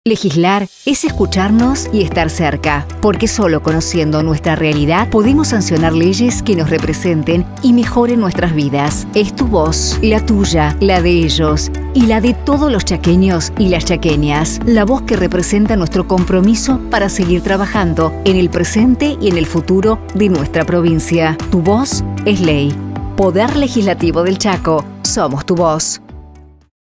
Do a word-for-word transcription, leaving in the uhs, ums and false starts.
Legislar es escucharnos y estar cerca, porque solo conociendo nuestra realidad podemos sancionar leyes que nos representen y mejoren nuestras vidas. Es tu voz, la tuya, la de ellos y la de todos los chaqueños y las chaqueñas. La voz que representa nuestro compromiso para seguir trabajando en el presente y en el futuro de nuestra provincia. Tu voz es ley. Poder Legislativo del Chaco. Somos tu voz.